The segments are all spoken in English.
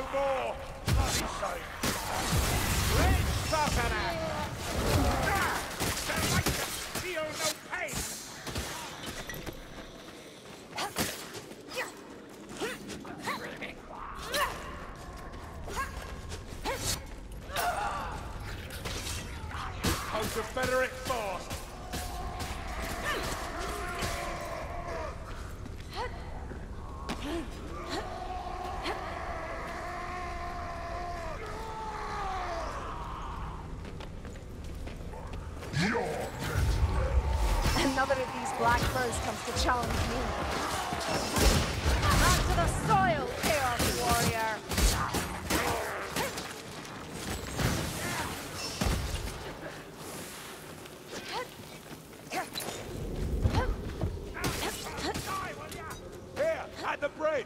more! Bloody shame! Let's stop at that! They're like to feel no pain! Confederate force! Another of these black birds comes to challenge me. Back to the soil, Chaos Warrior! Here, at the bridge!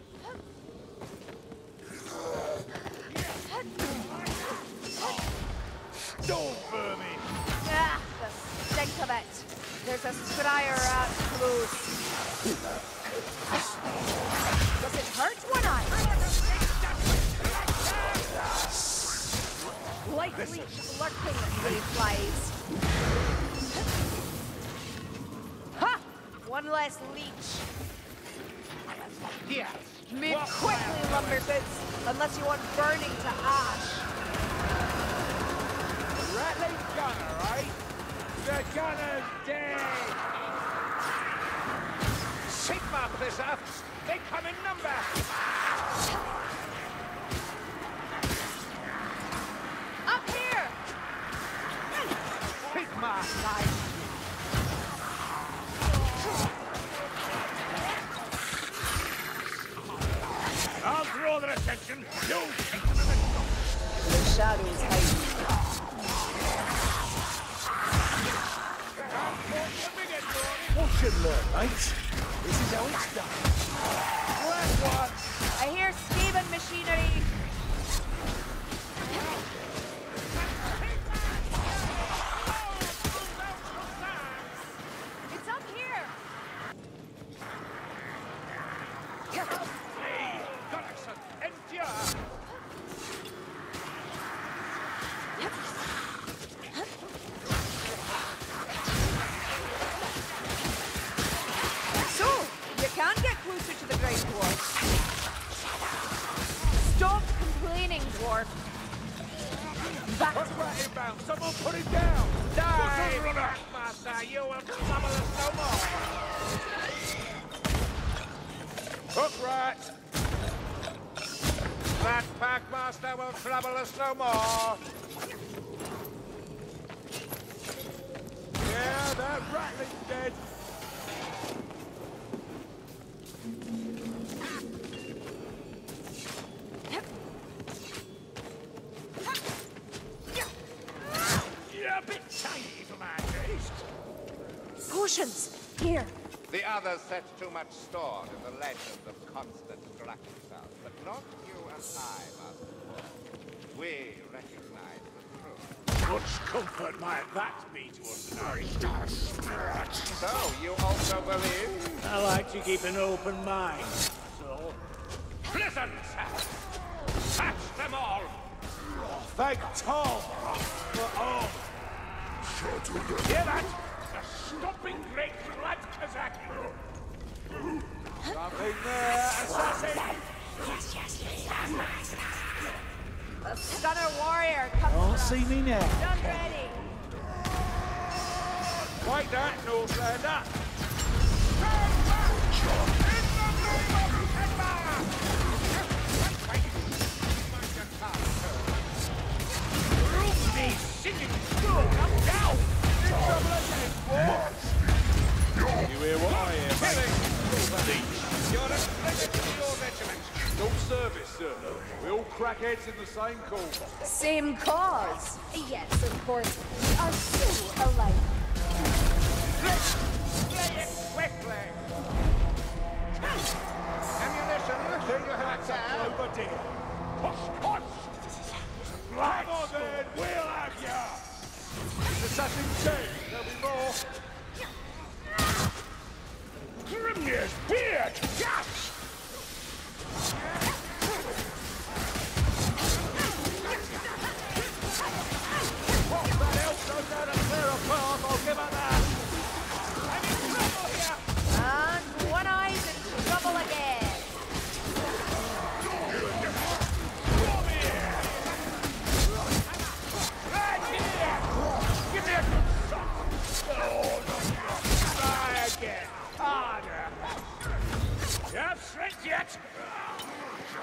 Don't burn me! Ah, the stink of it. There's a scryer out close. Does it hurt one eye? Light leech lurking, mayflies. Ha! One less leech. Yes! Move quickly, lumberboots, unless you want burning to ash. Rattling gunner, right? The gunner's dead! Sigma for this earth! They come in number! Up here! Sigma life! I'll draw their attention! You take them in the shot! The shadows hide. Watch and learn, mate. This is how it's done. Last one! I hear Skaven machinery. It's up here. Hey, Gunnarsson, endure! So, you can get closer to the Great Dwarf. Stop complaining, dwarf. Back Put right inbound! Someone put him down! Die! Master, you will trouble us no more! Hook right! That Packmaster will trouble us no more! Yeah, that rattling's dead! You're a bit tiny for my taste! potions. Here. The others set too much store in the legend of constant Drakensal, but not you and I, Master Dwarf. We recognize the truth. Much comfort might that be to ordinary spirit? So, you also believe? I like to keep an open mind, so... Listen, sir! Catch them all! Thank Tom for all! Hear that? The stomping great blood Kazakh! Something there, assassin! The Stunner Warrior comes Don't to see us. me now. Done ready. Like that, Northlander! You hear what I hear, mate? You're a traitor to your regiment. No service, sir. We all crackheads in the same cause. Same cause. Yes, of course. We are so alike. Let's play it quickly! Ammunition, do you have that? Over dear. Push, push! Come on then, we'll have ya! The assassin's dead, there'll be more. Grimnir's beard! Yes!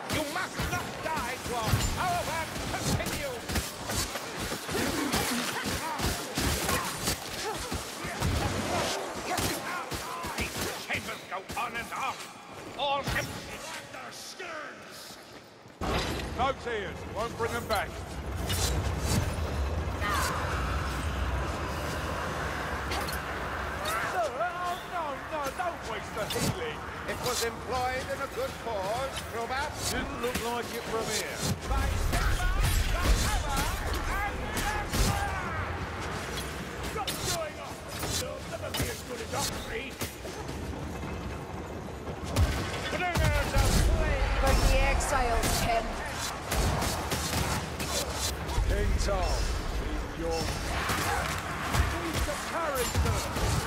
You must not die, dwarf. Our work continues. Chambers go on and on. All empty. Their sterns! No tears. Won't bring them back. No, don't waste the healing. It was employed in a good cause, Kruber. Didn't look like it from here. By Sigma, the Hammer, and What's going on? You'll never be as good as Oxley. Bringers of flame! Bring the exiles, Tim. King Tom, in your... Need to carry them.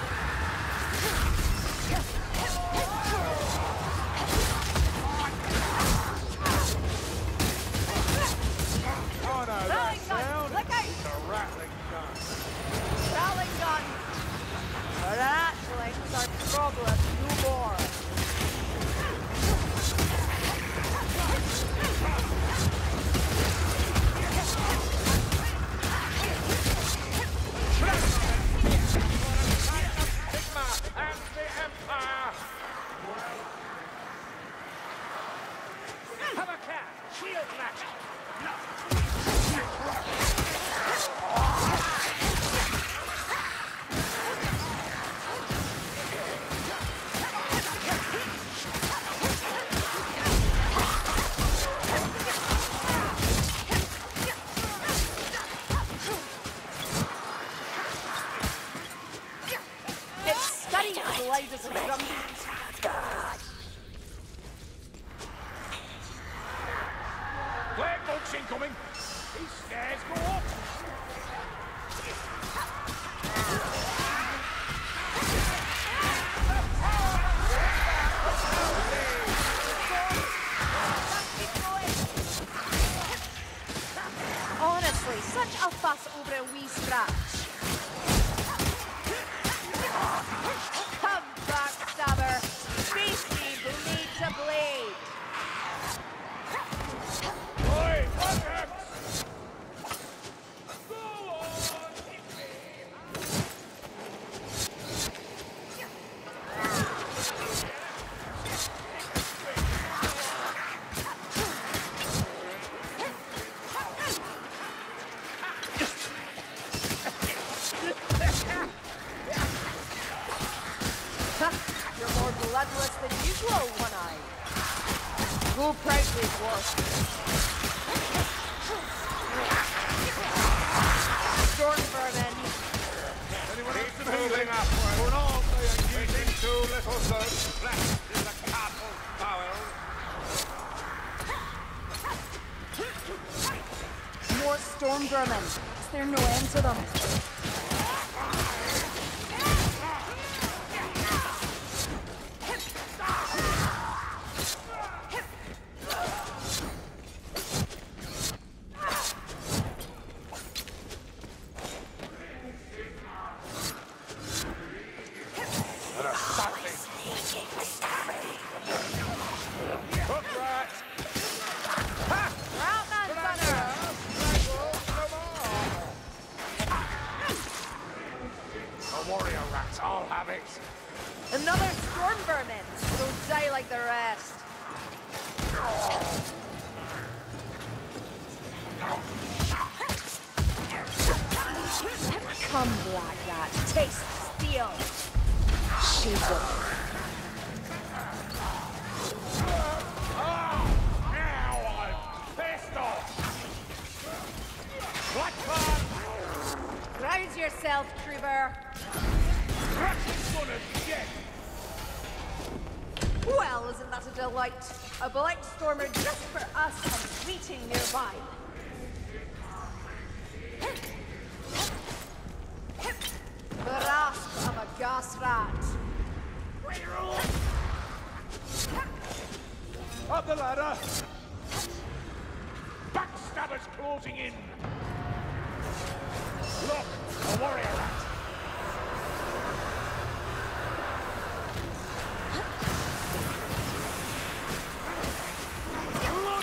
Oh no, that Rattling gun! sound Look out! is a rattling gun. Rattling gun! Rattling's our problem, no more. Sigma and the Empire. Have a care. Shield match. It's stunning as loud as a drum beat. Black Box incoming. These stairs go up. Honestly, such a fuss over a wee scratch. Come, backstabber. Face me blade to blade. Oi, Buttocks! Go on! You're more bloodless than usual, One-Eye. Go proudly, dwarf. Storm vermin. Anyone else Keep in healing? moving upward. For an arm they ain't Waiting using. too little good. Flesh is a castle's bowels. More storm vermin. Is there no end to them? And a sassy. Hook rat! Ratman Gunner! A warrior rat, I'll have it. Another storm vermin. Don't die like the rest. Come, Black Rat. Taste steel. She will. Now I'm pissed off. Blackburn! Rouse yourself, Kruber. Rat's gonna get. Well, isn't that a delight? A blight stormer just for us and fleeting nearby. The rasp of a gas rat. Up the ladder. Backstabbers closing in. Look, a warrior rat. Look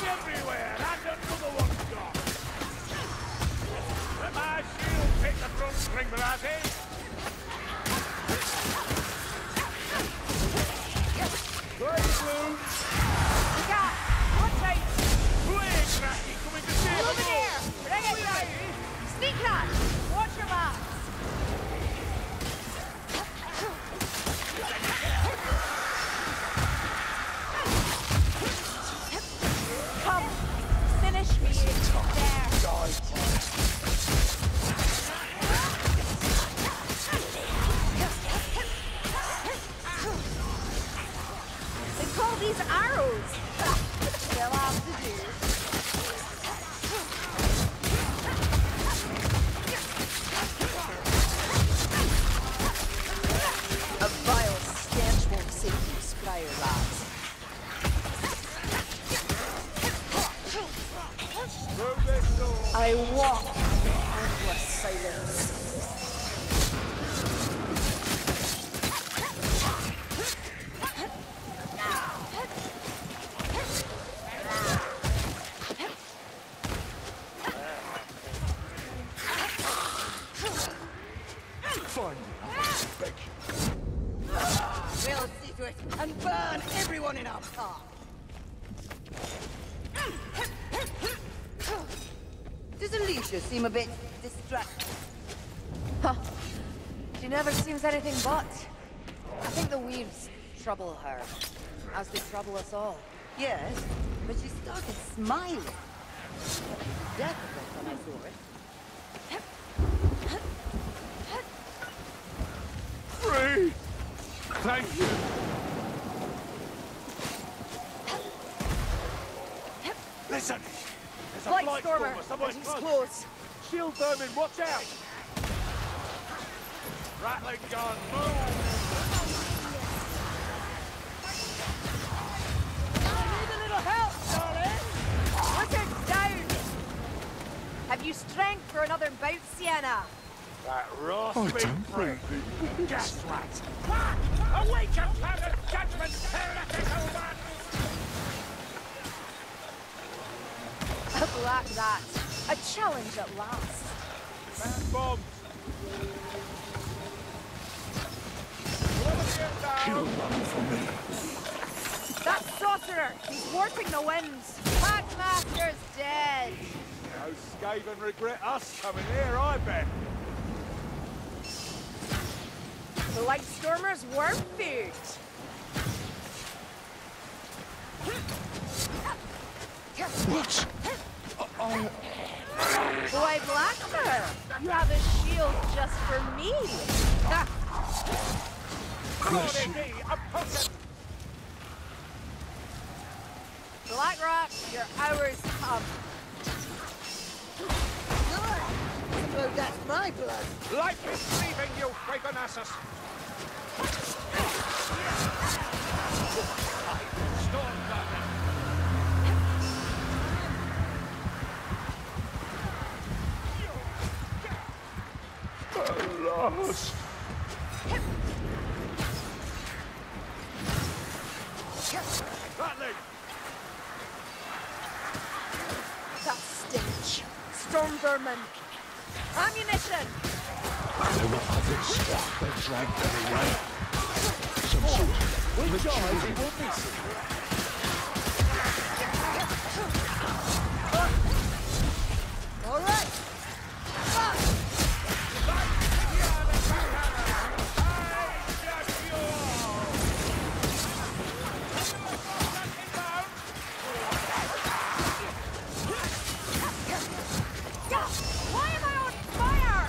I walk in endless silence. We'll see to it and burn everyone in our path. Does Alicia seem a bit distracted? Huh. She never seems anything but. I think the weaves trouble her, as they trouble us all. Yes, but she started smiling. Definitely when I saw it. Free! Thank you! Listen! There's a Blight Stormer, somewhere and he's close. close. Shield vermin, watch out! Rattling gun, move! Need a little help, darling! Put it down! Have you strength for another bout, Sienna? That rasping prick! Gas rat! Awaken, planet judgment, heretical one! A black rat. A challenge at last. Man bombs! Kill one for me. That sorcerer! He's warping the winds! Packmaster's dead! No Skaven regret us coming here, I bet. The Light Stormers were food! What? Why, Blackfur? You have a shield just for me! Ha! Bless you. Black Rat, your hours come. Good. That's my blood. Life is leaving you, Dragonassus! Stormgarden! Alas! Rattling! That stench. Storm vermin. Ammunition! There were others. They dragged them away. Some sort of ritual. All right. Why am I on fire?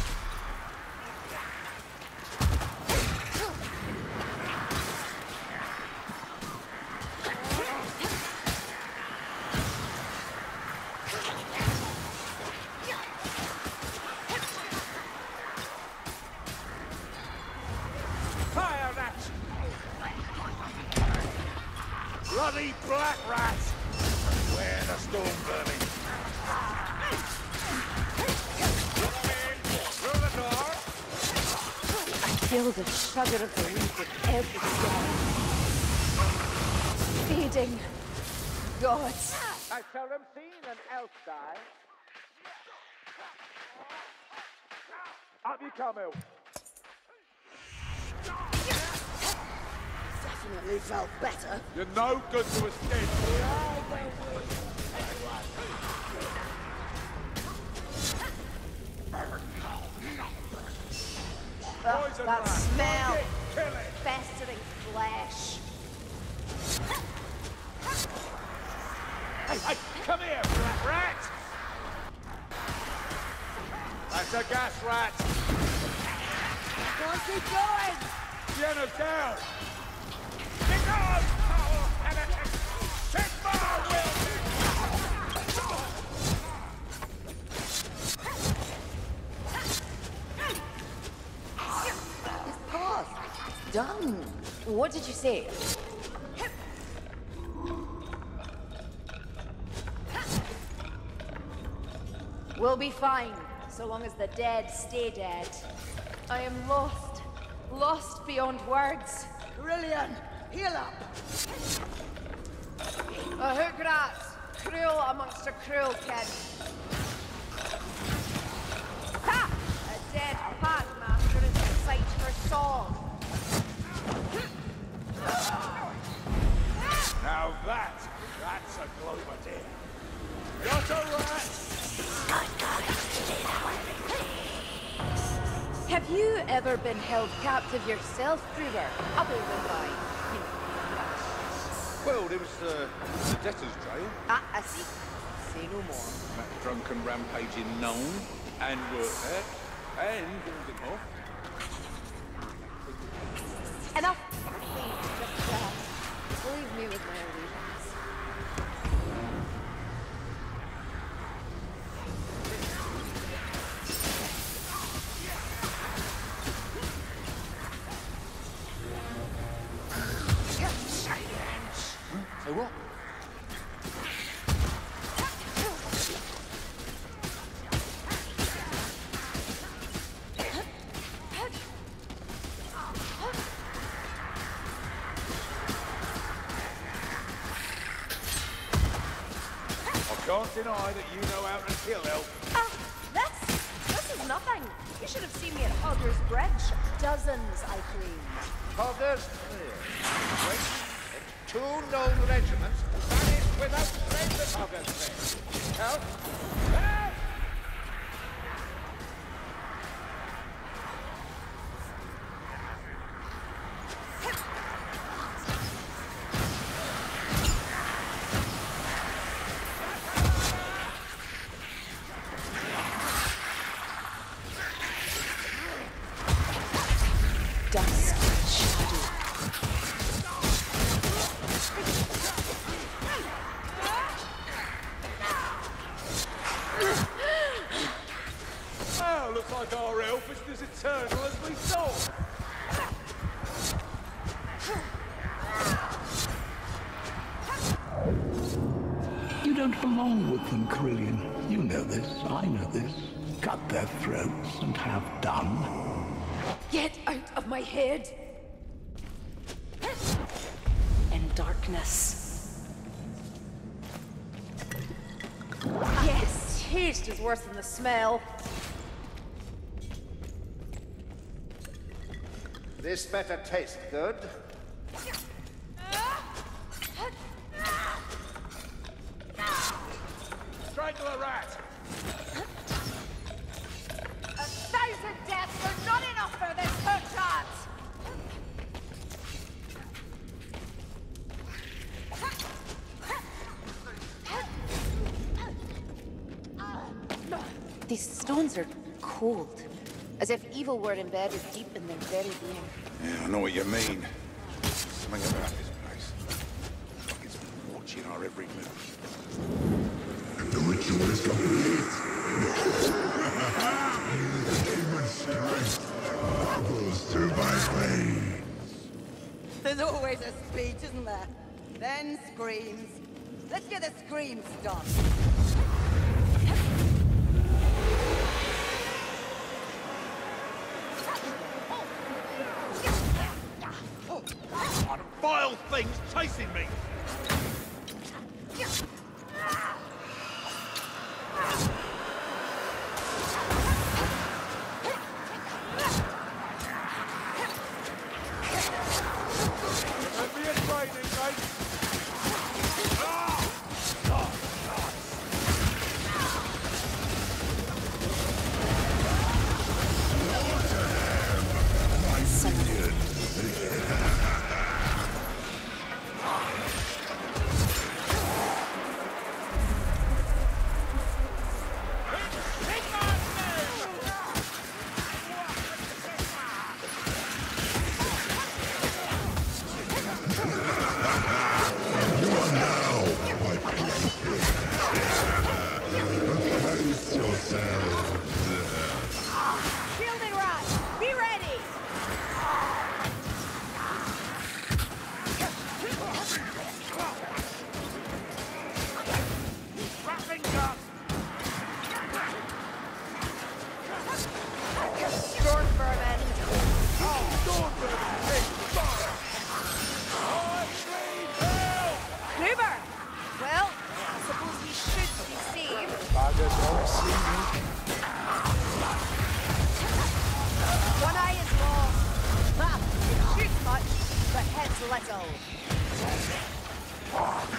Fire that! Bloody black rat! Where the storm burning? Through the door! I feel the shudder of the leaf with every step. Feeding. Gods. I seldom seen an elf die. Up you come, Elf. Definitely felt better. You're no good to us dead. Ugh, Poison that rat. smell. Find it, kill it. Festering flesh. Hey, hey, come here, black rat! That's a gas rat! Can't keep going. Sienna's down! Begone, foul heretic! Sigmar will be! It's past. It's done. What did you say? We'll be fine, so long as the dead stay dead. I am lost. Lost beyond words. Brilliant! Heal up! A hook rat, cruel amongst a cruel kin. Ha! A dead packmaster is a sight for song. Now that's a Globadea. Got a rat! Have you ever been held captive yourself, Kruger? Other than by, Well, there was the debtor's jail. Ah, I see. Say no more. That drunken rampaging gnome, and Werther, and Voldemort. Enough! Please, just, leave me with my illusions. So what? I can't deny that you know how to kill elf. Ah, this is nothing. You should have seen me at Hogger's Bridge. Dozens, I claim. Hogger's Bridge. Two known regiments vanished without trace at Hogger's Bridge. Help! Help! Dusk and shadow. Well, looks like our elf is as eternal as we thought. You don't belong with them, Carillion. You know this, I know this. Cut their throats and have done. Get out of my head! In darkness. Yes, taste is worse than the smell. This better taste good. Strangle a rat! 1,000 deaths are not enough for this perchance! These stones are cold, as if evil were embedded deep in their very being. Yeah, I know what you mean. Something about this place. Like it's watching our every move. The ritual is complete. Human strength bubbles through my veins. There's always a speech, isn't there? Then screams. Let's get the screams done. What vile things chasing me! Let me a training, mate! One eye is lost. Ha! It shoots much, but hits little.